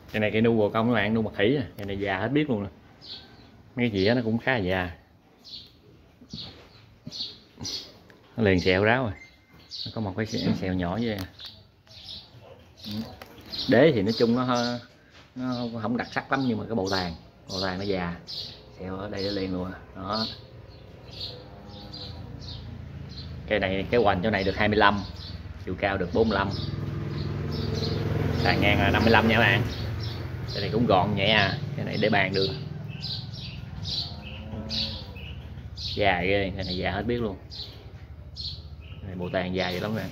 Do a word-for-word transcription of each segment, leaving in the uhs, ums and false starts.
Cái này cây nu bồ công các bạn, nu mật khỉ, cái này già hết biết luôn nè. Mấy cái gì đó nó cũng khá già, nó liền sẹo ráo rồi, nó có một cái sẹo nhỏ vậy. Đế thì nói chung nó nó không đặc sắc lắm, nhưng mà cái bộ tàn bộ tàn nó già, sẹo ở đây nó liền luôn đó. Cây này cái hoành chỗ này được hai mươi lăm, chiều cao được bốn mươi lăm, sàn ngang là năm mươi lăm nha các bạn. Cái này cũng gọn nhẹ à, cái này để bàn được. Già ghê, cái này già hết biết luôn. Cái này bộ tàn già vậy lắm nè.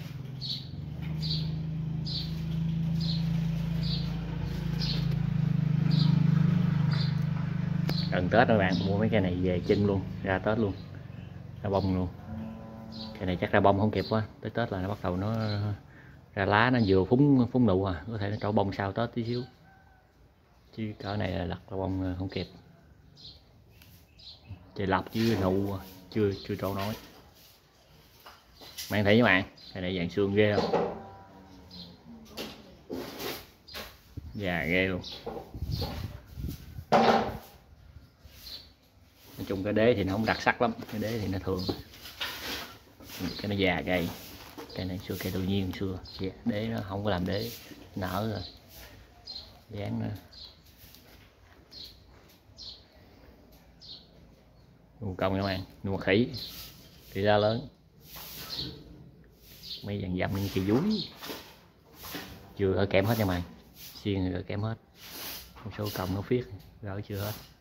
Gần Tết các bạn, mua mấy cây này về chân luôn, ra Tết luôn, ra bông luôn. Cây này chắc ra bông không kịp quá, tới Tết là nó bắt đầu nó ra lá, nó vừa phúng phúng nụ à, có thể nó trổ bông sau Tết tí xíu, chứ cỡ này là lật ra bông không kịp. Trời lọc chứ nụ chưa chưa trổ nổi. Bạn thấy các bạn, cây này vàng xương ghê không, già ghê luôn. Nói chung cái đế thì nó không đặc sắc lắm, cái đế thì nó thường, cái nó già cây. Cây này xưa cây tự nhiên xưa, đế nó không có làm đế nở rồi, dáng nữa. Nu công các bạn, nu mật khỉ thì ra lớn, mấy dàn dăm như cây dúi, chưa ở kém hết nha mày, xiên rồi kém hết, một số còng nó phiết gỡ chưa hết.